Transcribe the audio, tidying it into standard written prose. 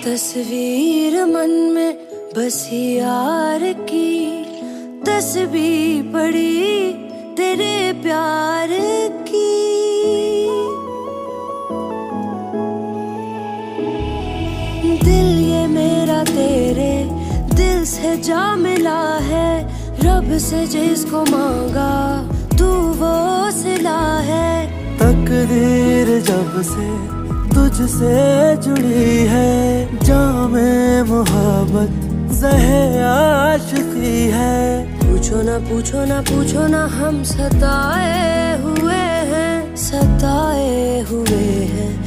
तस्वीर मन में बसी यार की, तस्बीह पड़ी तेरे प्यार की। दिल ये मेरा तेरे दिल से जा मिला है, रब से जिसको मांगा तू वो सिला है। तकदीर जब से तुझसे जुड़ी है, जामे मोहब्बत ज़हे आशिकी है। पूछो ना पूछो ना पूछो ना, हम सताए हुए हैं, सताए हुए हैं।